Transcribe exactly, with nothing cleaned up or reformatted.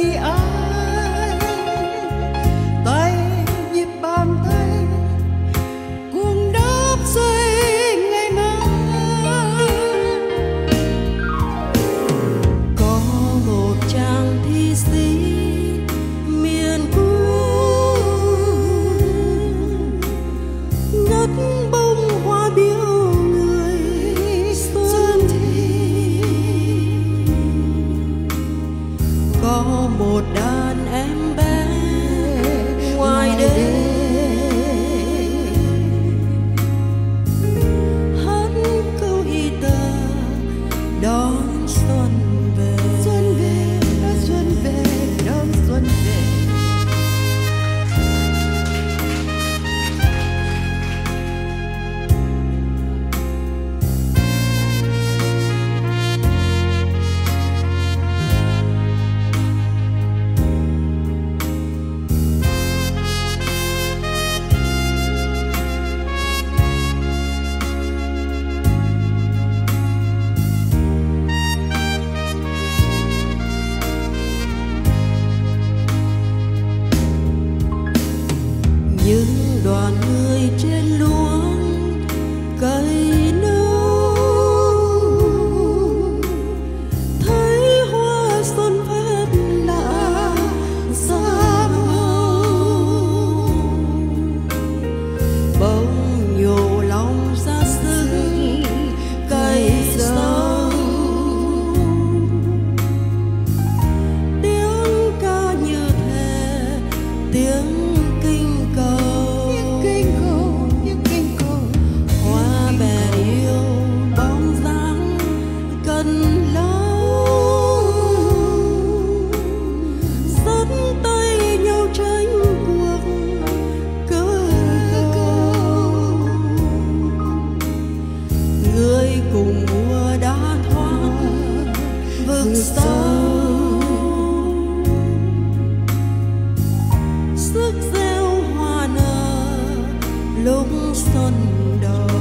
vì ai, tay nhịp bàn tay cuồng đáp xây ngày mai. Có một chàng thi sĩ miền cuối ngất bông hoa biếu người xuân thì có một đàn em bé ngoài đê hát câu y tờ đón xuân về. Xuân về, đón xuân về, đón xuân về. Những đoàn người trên luống cây nâu thấy hoa xuân phết lạ sắc hồng, bỗng nhổ lòng ra sức cây dâu. Tiếng ca như thề tiếng cùng mùa đã thoát vực sâu, sức gieo hoa nở lúc xuân đầu.